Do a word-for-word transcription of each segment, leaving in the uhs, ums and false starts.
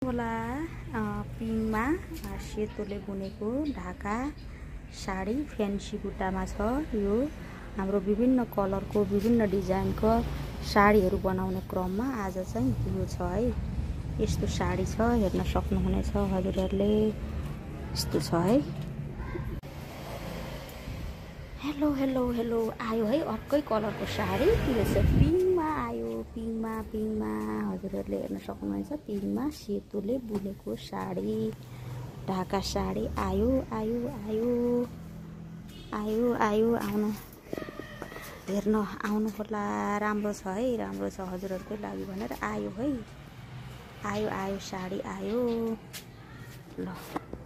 होला पिङमा सेतोले बुनेको ढाका साडी फ्यान्सी बुट्टामा छ। यो हाम्रो विभिन्न कलरको विभिन्न डिजाइनको साडीहरू बनाउने क्रममा आज चाहिँ यो छ है। यस्तो साडी छ, हेर्न सक्नुहुनेछ हजुरहरूले। यस्तो छ है। हेलो हेलो हेलो आयो है अर्कै कलरको साडी। यो चाहिँ पिङमा आयो, पिङमा पिङमा हजुरहरूले हेर्न सक्नुहुनेछ। पिङमा सेतोले बुनेको साडी, ढाका साडी आयो आयो आयो आयो आयो आउनु हेर्न आउनु होला। राम्रो छ है, राम्रो छ हजुरहरूकै लागि भनेर आयो है। आयो आयो साडी आयो ल।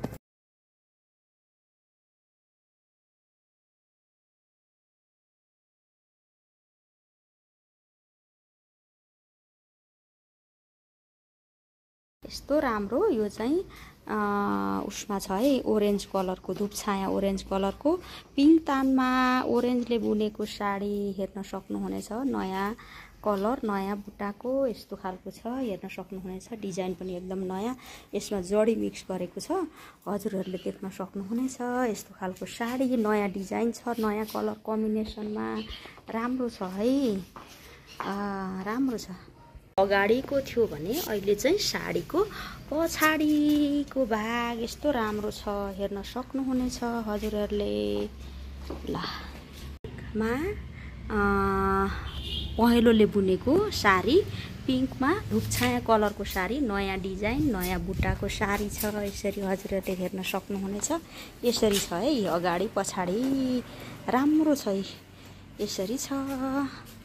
यस्तो राम्रो यो चाहिँ उसमा छ है, ओरेन्ज कलरको धुपछाया ओरेन्ज कलरको पिङ्क तानमा ओरेन्जले बुनेको साडी हेर्न सक्नुहुनेछ। नयाँ कलर नयाँ बुट्टाको यस्तो खालको छ, हेर्न सक्नुहुनेछ। डिजाइन पनि एकदम नयाँ, यसमा जडी मिक्स गरेको छ, हजुरहरूले देख्न सक्नुहुनेछ। यस्तो खालको साडी नयाँ डिजाइन छ, नयाँ कलर कम्बिनेसनमा राम्रो छ है। राम्रो छ। अगाडिको थियो भने अहिले चाहिँ साडीको पछाडिको भाग यस्तो राम्रो छ, हेर्न सक्नुहुनेछ हजुरहरूले ल। मा पहेँलोले बुनेको साडी, पिङ्कमा धुपछाया कलरको साडी, नयाँ डिजाइन नयाँ बुट्टाको साडी छ। यसरी हजुरहरूले हेर्न सक्नुहुनेछ। यसरी छ है, अगाडि पछाडि राम्रो छ है, यसरी छ।